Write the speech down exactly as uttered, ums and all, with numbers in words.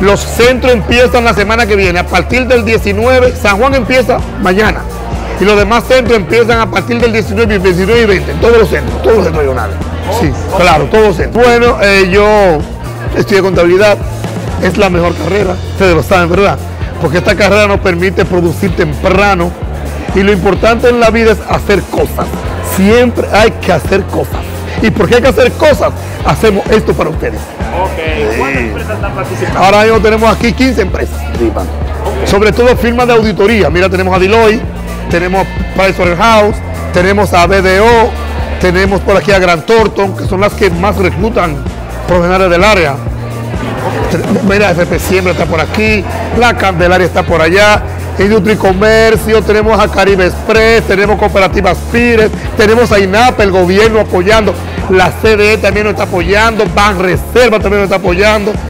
Los centros empiezan la semana que viene, a partir del diecinueve, San Juan empieza mañana. Y los demás centros empiezan a partir del diecinueve, diecinueve y veinte, todos los centros, todos los centros regionales. Sí, claro, todos los centros. Bueno, eh, yo estudié contabilidad, es la mejor carrera, ustedes lo saben, ¿verdad? Porque esta carrera nos permite producir temprano y lo importante en la vida es hacer cosas. Siempre hay que hacer cosas. ¿Y por qué hay que hacer cosas? Hacemos esto para ustedes. Ok, ¿cuántas empresas están participando? Ahora mismo tenemos aquí quince empresas. Okay. Sobre todo firmas de auditoría. Mira, tenemos a Deloitte, tenemos Pricewaterhouse, tenemos a B D O, tenemos por aquí a Grant Thornton, que son las que más reclutan profesionales del área. Mira, F P siempre está por aquí, la Candelaria está por allá, Industria y Comercio, tenemos a Caribe Express, tenemos Cooperativas Pires, tenemos a INAPA, el gobierno apoyando, la C D E también nos está apoyando, Banreserva también nos está apoyando.